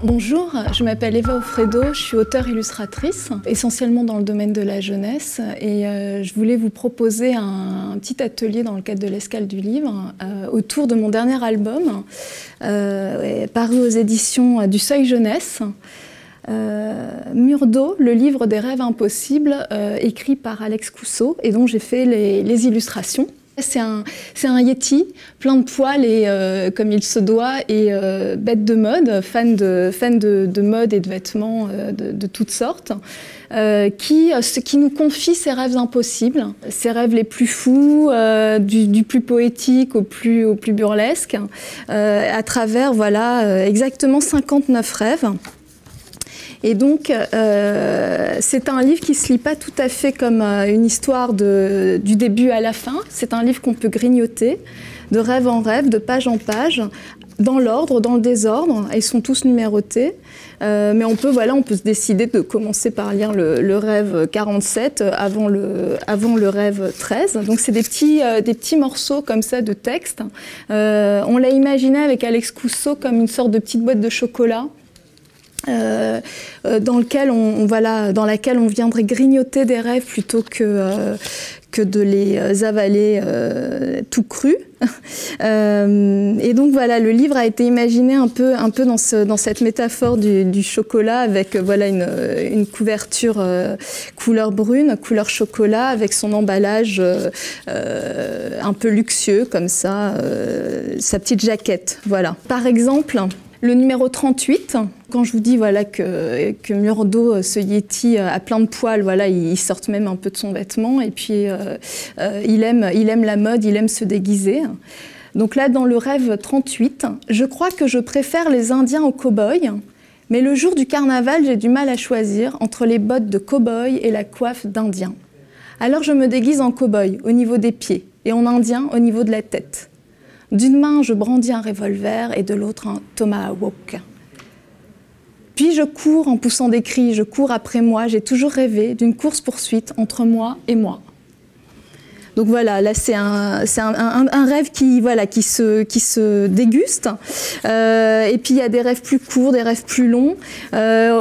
Bonjour, je m'appelle Eva Offredo, je suis auteure-illustratrice, essentiellement dans le domaine de la jeunesse, et je voulais vous proposer un petit atelier dans le cadre de l'escale du livre autour de mon dernier album, paru aux éditions du Seuil Jeunesse. Mur d'eau, le livre des rêves impossibles, écrit par Alex Cousseau et dont j'ai fait les illustrations. C'est un yéti, plein de poils et comme il se doit, et bête de mode, fan de mode et de vêtements de toutes sortes, qui nous confie ses rêves impossibles, ses rêves les plus fous, du plus poétique au plus burlesque, à travers exactement 59 rêves. Et donc, c'est un livre qui ne se lit pas tout à fait comme une histoire du début à la fin. C'est un livre qu'on peut grignoter, de rêve en rêve, de page en page, dans l'ordre, dans le désordre. Ils sont tous numérotés. Mais on peut se décider de commencer par lire le rêve 47 avant le rêve 13. Donc, c'est des petits morceaux comme ça de texte. On l'a imaginé avec Alex Cousseau comme une sorte de petite boîte de chocolat. Dans laquelle on viendrait grignoter des rêves plutôt que de les avaler tout crus. Et donc voilà, le livre a été imaginé un peu dans cette métaphore du chocolat, avec une couverture couleur brune, couleur chocolat, avec son emballage un peu luxueux comme ça, sa petite jaquette. Voilà. Par exemple, le numéro 38, quand je vous dis que Mur d'eau, ce yéti a plein de poils, il sort même un peu de son vêtement, et puis il aime la mode, il aime se déguiser. Donc là, dans le rêve 38, je crois que je préfère les Indiens aux cow-boys, mais le jour du carnaval, j'ai du mal à choisir entre les bottes de cow-boy et la coiffe d'Indien. Alors je me déguise en cow-boy au niveau des pieds et en Indien au niveau de la tête. D'une main, je brandis un revolver et de l'autre un tomahawk. Puis je cours en poussant des cris, je cours après moi. J'ai toujours rêvé d'une course-poursuite entre moi et moi. Donc voilà, là c'est un rêve qui se déguste. Et puis il y a des rêves plus courts, des rêves plus longs. On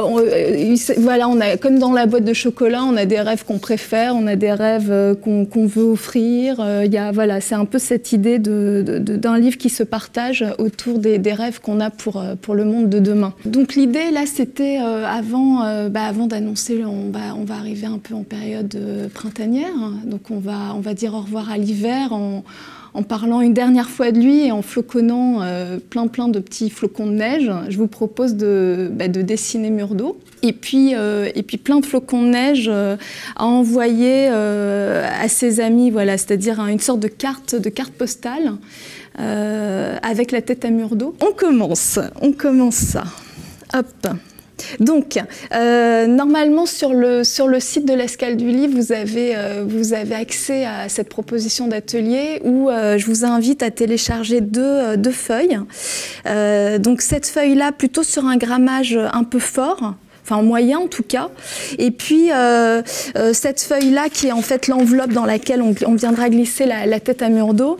a, comme dans la boîte de chocolat, on a des rêves qu'on préfère, on a des rêves qu'on veut offrir. C'est un peu cette idée d'un livre qui se partage autour des rêves qu'on a pour le monde de demain. Donc l'idée là, c'était avant d'annoncer, on va arriver un peu en période printanière. Donc on va dire au revoir à l'hiver en parlant une dernière fois de lui et en floconnant plein de petits flocons de neige. Je vous propose de dessiner Mur d'eau. Et puis plein de flocons de neige à envoyer à ses amis, c'est-à-dire une sorte de carte postale avec la tête à Mur d'eau. On commence ça. Hop. Donc, normalement, sur le site de l'escale du livre, vous avez accès à cette proposition d'atelier où je vous invite à télécharger deux feuilles. Donc, cette feuille-là, plutôt sur un grammage un peu fort, enfin moyen en tout cas, et puis cette feuille-là qui est en fait l'enveloppe dans laquelle on viendra glisser la tête à Mur d'eau.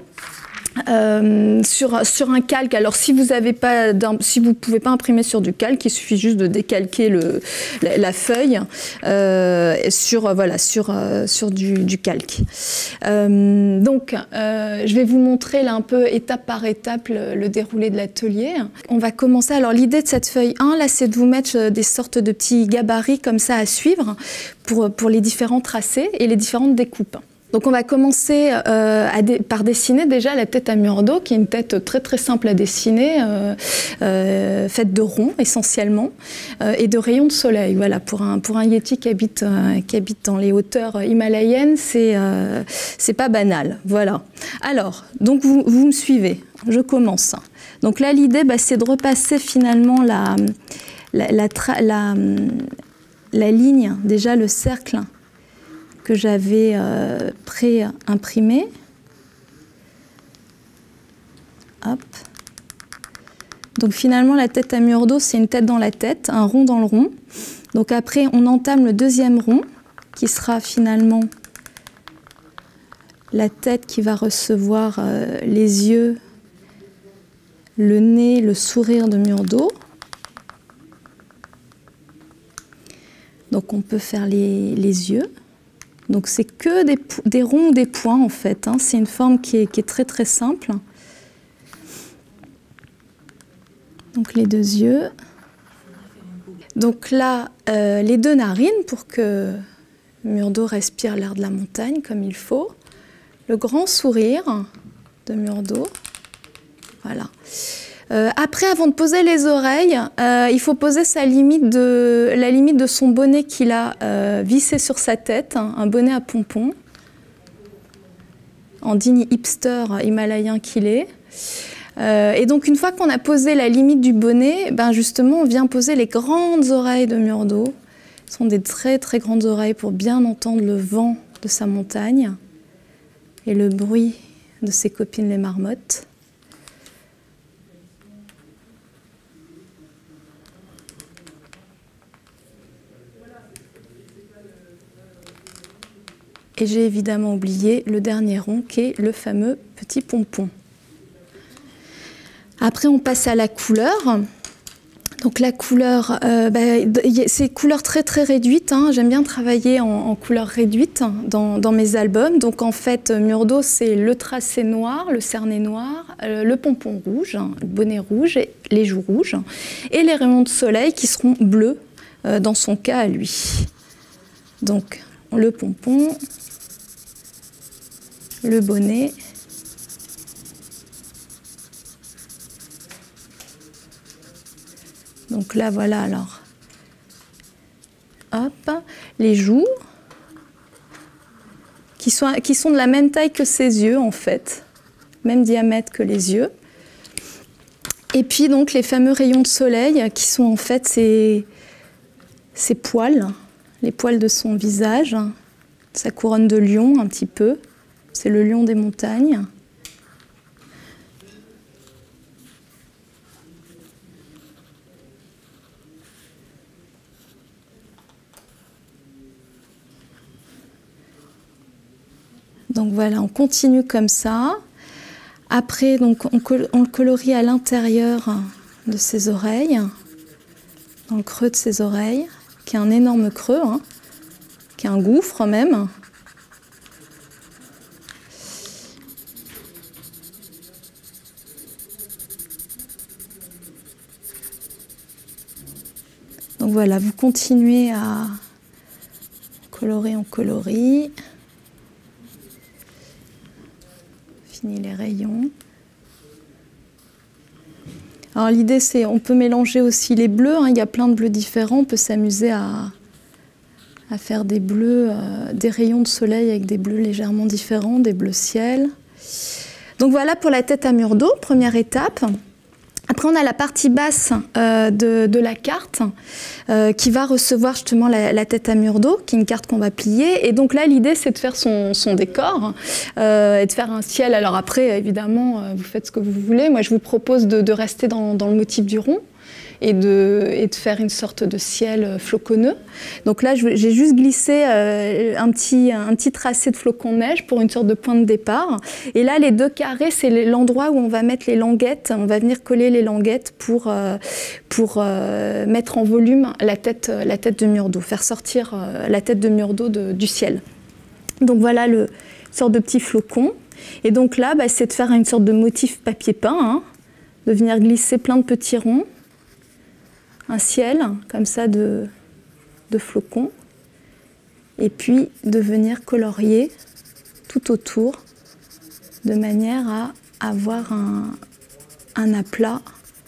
Sur un calque. Alors si vous ne pouvez pas imprimer sur du calque, il suffit juste de décalquer la feuille sur du calque. Donc je vais vous montrer là un peu étape par étape le déroulé de l'atelier. On va commencer. Alors l'idée de cette feuille 1 là, c'est de vous mettre des sortes de petits gabarits comme ça à suivre pour les différents tracés et les différentes découpes. Donc on va commencer par dessiner déjà la tête à Mur d'eau, qui est une tête très très simple à dessiner, faite de ronds essentiellement, et de rayons de soleil. Voilà, pour un yéti qui habite dans les hauteurs himalayennes, c'est pas banal. Voilà. Alors, donc vous me suivez, je commence. Donc là l'idée, c'est de repasser finalement la ligne, déjà le cercle que j'avais pré-imprimé. Hop. Donc finalement, la tête à Mur d'eau, c'est une tête dans la tête, un rond dans le rond. Donc après, on entame le deuxième rond, qui sera finalement la tête qui va recevoir les yeux, le nez, le sourire de Mur d'eau. Donc on peut faire les yeux. Donc c'est que des ronds ou des points en fait, hein. C'est une forme qui est très très simple. Donc les deux yeux. Donc là, les deux narines pour que Murdo respire l'air de la montagne comme il faut. Le grand sourire de Murdo. Voilà. Après, avant de poser les oreilles, il faut poser la limite de son bonnet qu'il a vissé sur sa tête, hein, un bonnet à pompons, en digne hipster himalayen qu'il est. Et donc, une fois qu'on a posé la limite du bonnet, ben justement, on vient poser les grandes oreilles de Murdo. Ce sont des très très grandes oreilles pour bien entendre le vent de sa montagne et le bruit de ses copines les marmottes. Et j'ai évidemment oublié le dernier rond qui est le fameux petit pompon. Après, on passe à la couleur. Donc la couleur, c'est couleur très très réduite, hein. J'aime bien travailler en couleur réduite dans mes albums. Donc en fait, Murdo, c'est le tracé noir, le cerné noir, le pompon rouge, le bonnet rouge, les joues rouges, et les rayons de soleil qui seront bleus dans son cas à lui. Donc le pompon, le bonnet, donc là voilà alors, hop, les joues qui sont de la même taille que ses yeux en fait, même diamètre que les yeux. Et puis donc les fameux rayons de soleil qui sont en fait ses poils, les poils de son visage, sa couronne de lion un petit peu. C'est le lion des montagnes. Donc voilà, on continue comme ça. Après, donc, on le colorie à l'intérieur de ses oreilles, dans le creux de ses oreilles, qui est un énorme creux, hein, qui est un gouffre même. Donc voilà, vous continuez à colorer, on colorie. Fini les rayons. Alors l'idée c'est, on peut mélanger aussi les bleus, hein, il y a plein de bleus différents, on peut s'amuser à faire des bleus, des rayons de soleil avec des bleus légèrement différents, des bleus ciel. Donc voilà pour la tête à Murdo, première étape. Après, on a la partie basse de la carte qui va recevoir justement la tête à Murdo, qui est une carte qu'on va plier. Et donc là, l'idée, c'est de faire son décor et de faire un ciel. Alors après, évidemment, vous faites ce que vous voulez. Moi, je vous propose de rester dans le motif du rond et de faire une sorte de ciel floconneux. Donc là, j'ai juste glissé un petit tracé de flocons de neige pour une sorte de point de départ. Et là, les deux carrés, c'est l'endroit où on va mettre les languettes. On va venir coller les languettes pour mettre en volume la tête de Murdo, faire sortir la tête de Murdo du ciel. Donc voilà une sorte de petit flocon. Et donc là, c'est de faire une sorte de motif papier peint, hein, de venir glisser plein de petits ronds. Un ciel, comme ça, de flocons, et puis de venir colorier tout autour, de manière à avoir un aplat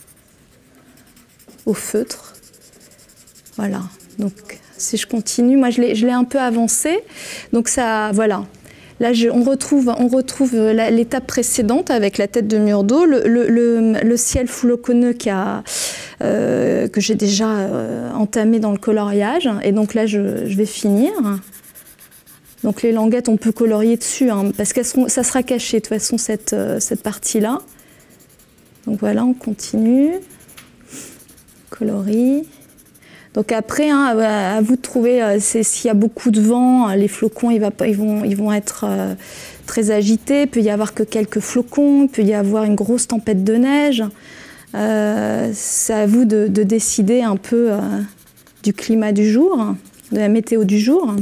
au feutre. Voilà, donc si je continue, moi je l'ai un peu avancé, donc ça, voilà. Là, on retrouve l'étape précédente avec la tête de Murdo, le ciel floconneux que j'ai déjà entamé dans le coloriage. Et donc là, je vais finir. Donc les languettes, on peut colorier dessus, hein, parce que ça sera caché de toute façon, cette partie-là. Donc voilà, on continue. Colorie. Donc après, hein, à vous de trouver, s'il y a beaucoup de vent, les flocons ils vont être très agités, il peut y avoir que quelques flocons, il peut y avoir une grosse tempête de neige. C'est à vous de décider un peu du climat du jour. de la météo du jour.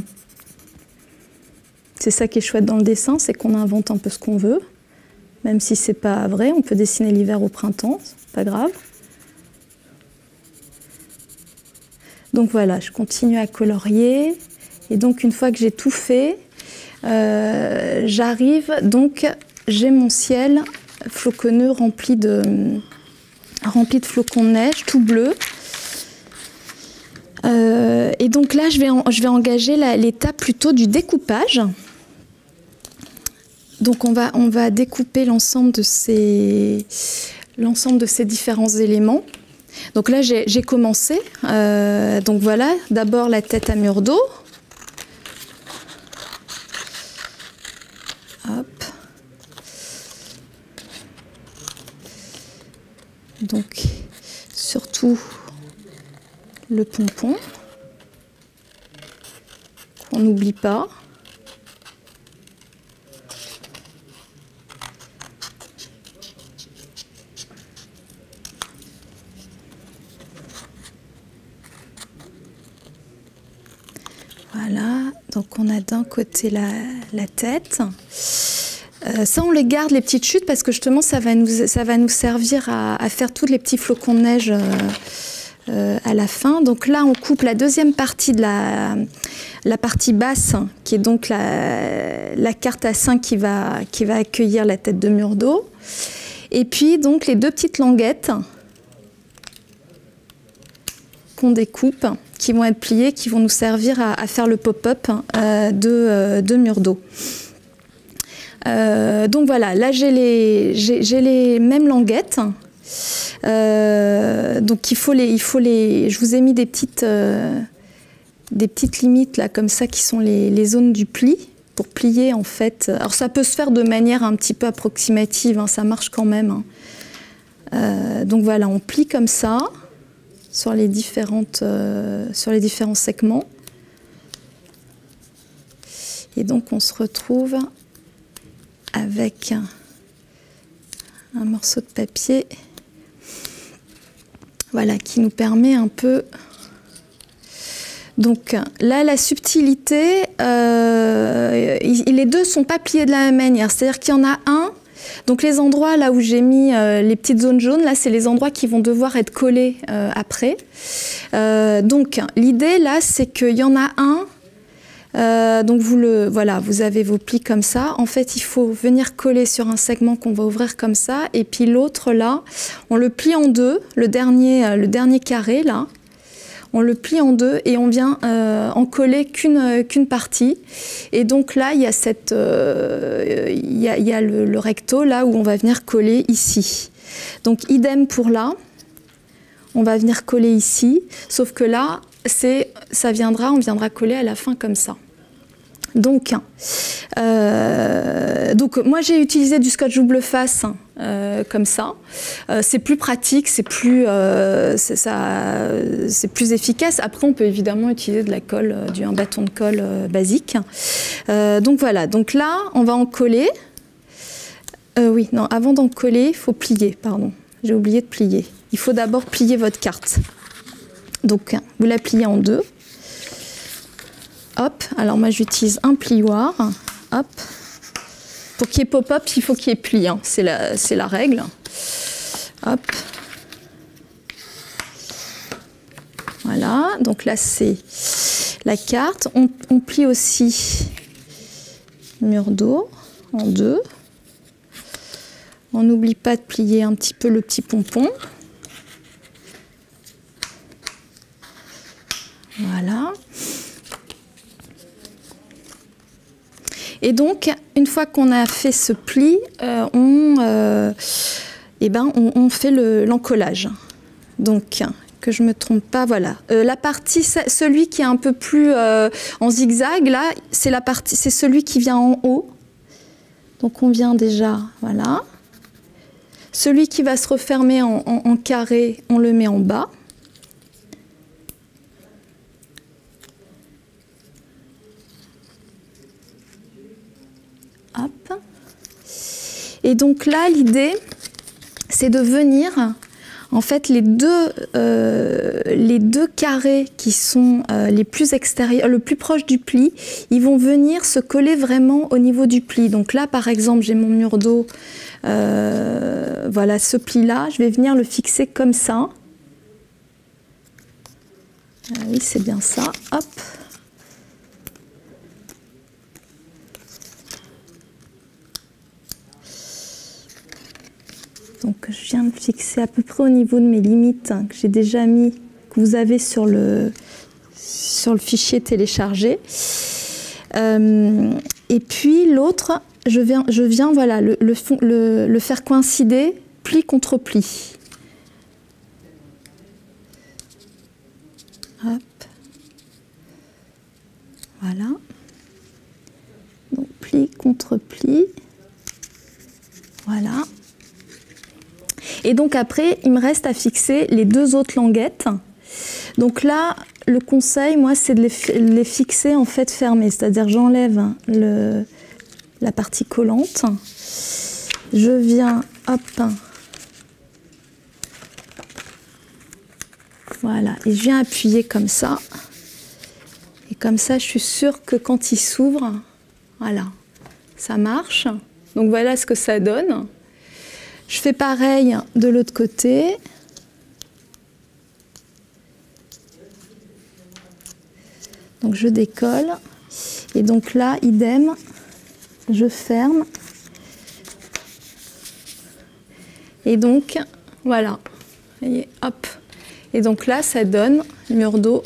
C'est ça qui est chouette dans le dessin, c'est qu'on invente un peu ce qu'on veut. Même si c'est pas vrai, on peut dessiner l'hiver au printemps, c'est pas grave. Donc voilà, je continue à colorier. Et donc une fois que j'ai tout fait, j'arrive, donc j'ai mon ciel floconneux rempli de flocons de neige, tout bleu. Et donc là, je vais engager l'étape plutôt du découpage. Donc on va découper l'ensemble de ces différents éléments. Donc là, j'ai commencé. Donc voilà, d'abord la tête à mur d'eau. Hop. Donc surtout le pompon qu'on n'oublie pas. Voilà, donc on a d'un côté la tête. Ça, on les garde, les petites chutes, parce que justement, ça va nous servir à faire tous les petits flocons de neige à la fin. Donc là, on coupe la deuxième partie de la partie basse, qui est donc la carte A5 qui va accueillir la tête de mur d'eau. Et puis, donc, les deux petites languettes qu'on découpe, qui vont être pliées, qui vont nous servir à faire le pop-up de mur d'eau. Donc voilà, là j'ai les mêmes languettes. Donc il faut les. Je vous ai mis des petites limites là comme ça qui sont les zones du pli pour plier en fait. Alors ça peut se faire de manière un petit peu approximative, hein, ça marche quand même. Hein. Donc voilà, on plie comme ça sur les différents segments. Et donc on se retrouve avec un morceau de papier, voilà, qui nous permet un peu. Donc là, la subtilité, les deux ne sont pas pliés de la même manière. C'est-à-dire qu'il y en a un. Donc les endroits là où j'ai mis les petites zones jaunes, là, c'est les endroits qui vont devoir être collés après. Donc l'idée là, c'est qu'il y en a un. Donc voilà, vous avez vos plis comme ça. En fait, il faut venir coller sur un segment qu'on va ouvrir comme ça. Et puis l'autre là, on le plie en deux. Le dernier carré là, on le plie en deux et on vient en coller qu'une partie. Et donc là, il y a le recto là où on va venir coller ici. Donc idem pour là, on va venir coller ici. Sauf que là, on viendra coller à la fin comme ça. Donc moi j'ai utilisé du scotch double face comme ça. C'est plus pratique, c'est plus efficace. Après on peut évidemment utiliser de la colle, un bâton de colle basique. Donc voilà, donc là on va en coller. Oui, non, avant d'en coller, il faut plier, pardon. J'ai oublié de plier. Il faut d'abord plier votre carte. Donc, vous la pliez en deux. Hop, alors moi j'utilise un plioir. Hop. Pour qu'il y ait pop-up, il faut qu'il y ait pli. Hein. C'est la règle. Hop. Voilà, donc là c'est la carte. On plie aussi mur d'eau en deux. On n'oublie pas de plier un petit peu le petit pompon. Voilà. Et donc, une fois qu'on a fait ce pli, on fait l'encollage. Donc, que je ne me trompe pas, voilà. La partie, celui qui est un peu plus en zigzag, là, c'est celui qui vient en haut. Donc, on vient déjà, voilà. Celui qui va se refermer en carré, on le met en bas. Hop. Et donc là, l'idée, c'est de venir En fait, les deux carrés qui sont les plus extérieurs, le plus proche du pli, ils vont venir se coller vraiment au niveau du pli. Donc là, par exemple, j'ai mon mur d'eau, voilà, ce pli-là, je vais venir le fixer comme ça. Ah oui, c'est bien ça. Hop. Donc je viens de fixer à peu près au niveau de mes limites que j'ai déjà mis, que vous avez sur le fichier téléchargé. Et puis l'autre, je viens voilà, le faire coïncider pli contre pli. Hop. Voilà. Donc pli contre pli. Voilà. Et donc après, il me reste à fixer les deux autres languettes. Donc là, le conseil, moi, c'est de les fixer en fait fermées. C'est-à-dire j'enlève la partie collante. Je viens, hop. Voilà, et je viens appuyer comme ça. Et comme ça, je suis sûre que quand il s'ouvre, voilà, ça marche. Donc voilà ce que ça donne. Je fais pareil de l'autre côté. Donc je décolle. Et donc là, idem, je ferme. Et donc, voilà. Et hop. Et donc là, ça donne mur d'eau,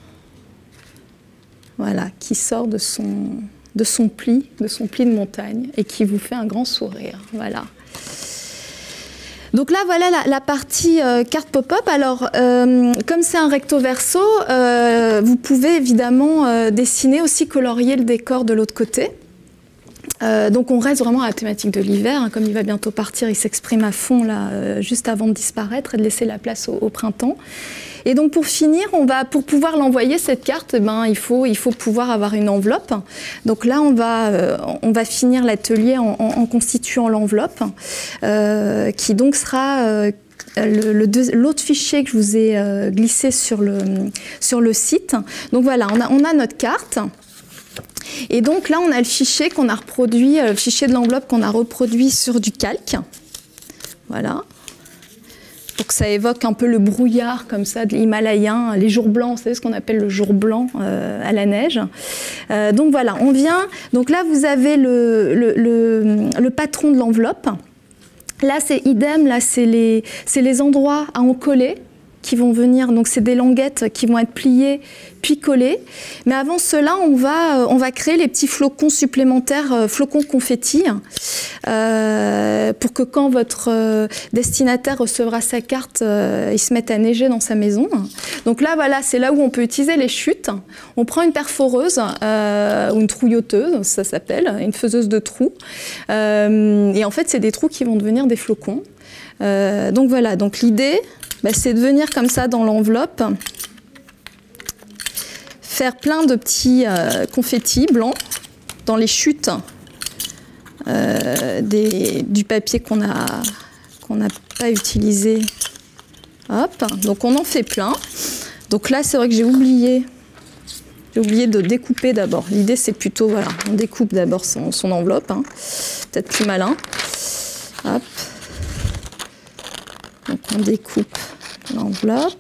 voilà, qui sort de son pli de montagne et qui vous fait un grand sourire. Voilà. Donc là, voilà la partie carte pop-up. Alors, comme c'est un recto verso, vous pouvez évidemment dessiner aussi, colorier le décor de l'autre côté. Donc on reste vraiment à la thématique de l'hiver, hein, comme il va bientôt partir, il s'exprime à fond là, juste avant de disparaître et de laisser la place au printemps. Et donc pour finir, pour pouvoir l'envoyer cette carte, il faut pouvoir avoir une enveloppe. Donc là on va finir l'atelier en constituant l'enveloppe, qui donc sera l'autre fichier que je vous ai glissé sur le site. Donc voilà, on a notre carte. Et donc là, on a le fichier qu'on a reproduit, le fichier de l'enveloppe qu'on a reproduit sur du calque. Voilà. Donc ça évoque un peu le brouillard comme ça de l'Himalayen, les jours blancs, vous savez ce qu'on appelle le jour blanc à la neige. Donc voilà, on vient. Donc là, vous avez le patron de l'enveloppe. Là, c'est idem, là, c'est les endroits à en coller qui vont venir, donc c'est des languettes qui vont être pliées puis collées. Mais avant cela, on va créer les petits flocons supplémentaires, flocons confettis, pour que quand votre destinataire recevra sa carte, il se mette à neiger dans sa maison. Donc là, voilà, c'est là où on peut utiliser les chutes. On prend une perforeuse ou une trouilloteuse, ça s'appelle, une faiseuse de trous. Et en fait, c'est des trous qui vont devenir des flocons. Donc voilà, donc l'idée, c'est de venir comme ça dans l'enveloppe, faire plein de petits confettis blancs dans les chutes du papier qu'on n'a pas utilisé. Hop, donc on en fait plein. Donc là, c'est vrai que j'ai oublié de découper d'abord. L'idée, c'est plutôt, voilà, on découpe d'abord son enveloppe, hein. Peut-être plus malin. Hop. Donc on découpe l'enveloppe.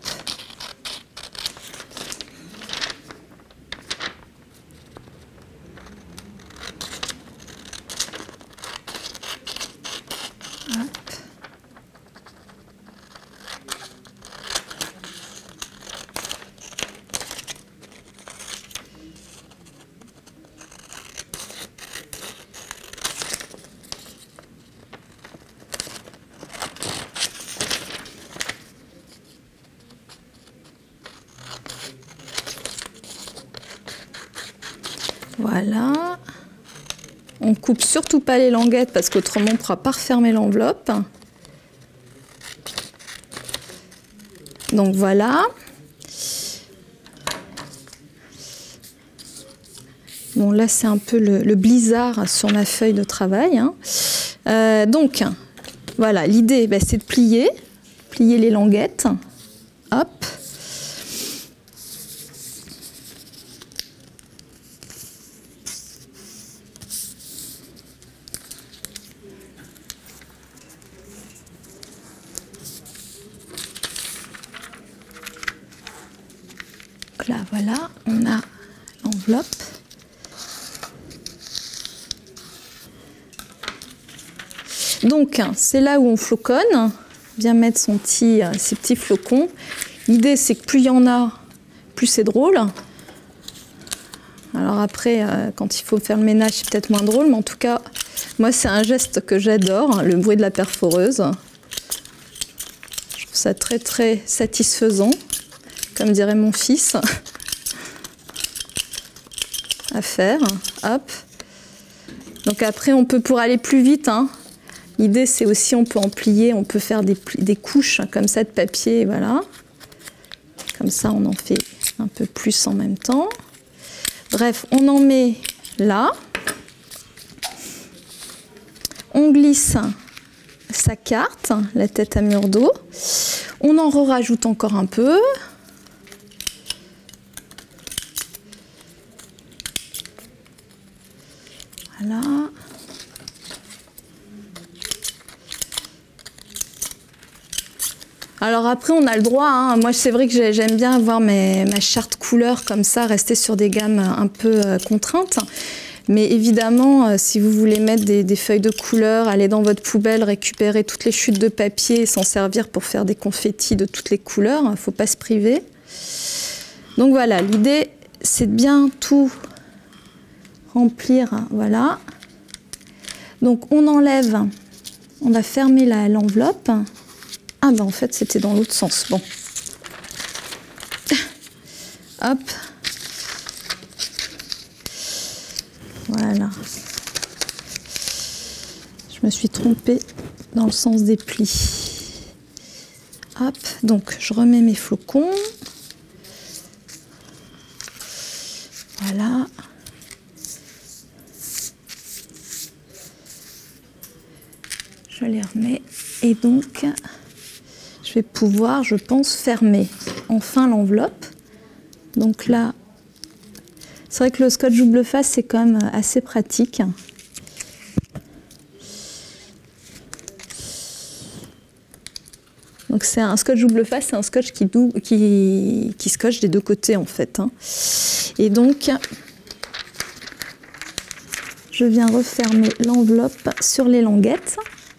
Voilà. On coupe surtout pas les languettes parce qu'autrement on ne pourra pas refermer l'enveloppe. Donc voilà. Bon là c'est un peu le blizzard sur ma feuille de travail, hein. Donc voilà, l'idée c'est de plier. plier les languettes. Hop. Là, voilà, on a l'enveloppe. Donc, c'est là où on floconne. Bien mettre ses petits flocons. L'idée, c'est que plus il y en a, plus c'est drôle. Alors après, quand il faut faire le ménage, c'est peut-être moins drôle, mais en tout cas, moi, c'est un geste que j'adore, le bruit de la perforeuse. Je trouve ça très, très satisfaisant, comme dirait mon fils, à faire. Hop. Donc après, on peut, pour aller plus vite, hein, l'idée, c'est aussi, on peut en plier, on peut faire des couches comme ça de papier, voilà. Comme ça, on en fait un peu plus en même temps. Bref, on en met là. On glisse sa carte, la tête à mur d'eau. On en rajoute encore un peu. Voilà. Alors après, on a le droit, hein. Moi c'est vrai que j'aime bien avoir ma charte couleur comme ça, rester sur des gammes un peu contraintes. Mais évidemment, si vous voulez mettre des feuilles de couleur, aller dans votre poubelle, récupérer toutes les chutes de papier et s'en servir pour faire des confettis de toutes les couleurs, il ne faut pas se priver. Donc voilà, l'idée c'est de bien tout remplir, voilà. Donc on enlève, on va fermer l'enveloppe. Ah ben en fait c'était dans l'autre sens, bon. Hop. Voilà. Je me suis trompée dans le sens des plis. Hop, donc je remets mes flocons. Voilà. Je les remets et donc je vais pouvoir, je pense, fermer enfin l'enveloppe. Donc là, c'est vrai que le scotch double face, c'est quand même assez pratique. Donc c'est un scotch double face, c'est un scotch qui scotche des deux côtés en fait, hein. Et donc, je viens refermer l'enveloppe sur les languettes.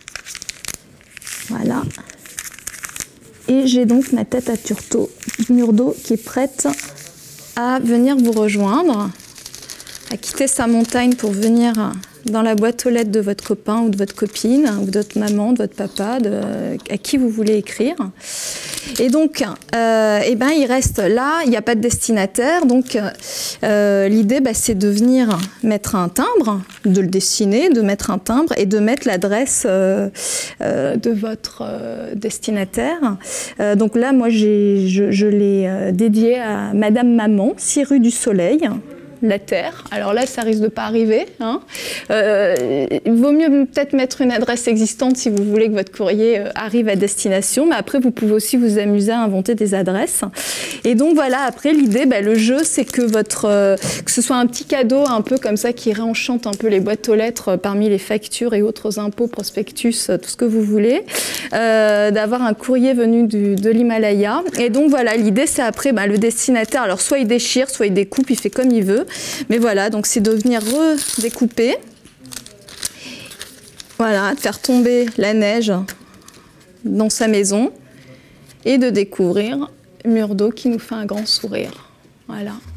Voilà. Et j'ai donc ma tête à mur d'eau qui est prête à venir vous rejoindre, à quitter sa montagne pour venir dans la boîte aux lettres de votre copain ou de votre copine, ou de votre maman, de votre papa, à qui vous voulez écrire. Et donc, eh ben, il reste là, il n'y a pas de destinataire, donc l'idée, c'est de venir mettre un timbre, de le dessiner, de mettre un timbre et de mettre l'adresse de votre destinataire. Donc là, moi, je l'ai dédié à Madame Maman, 6 rue du Soleil. La Terre. Alors là, ça risque de pas arriver, hein. Il vaut mieux peut-être mettre une adresse existante si vous voulez que votre courrier arrive à destination, mais après, vous pouvez aussi vous amuser à inventer des adresses. Et donc voilà, après, l'idée, le jeu, c'est que que ce soit un petit cadeau un peu comme ça qui réenchante un peu les boîtes aux lettres parmi les factures et autres impôts, prospectus, tout ce que vous voulez, d'avoir un courrier venu de l'Himalaya. Et donc voilà, l'idée, c'est après, le destinataire, alors soit il déchire, soit il découpe, il fait comme il veut. Mais voilà, donc c'est de venir redécouper, voilà, de faire tomber la neige dans sa maison et de découvrir mur d'eau qui nous fait un grand sourire. Voilà.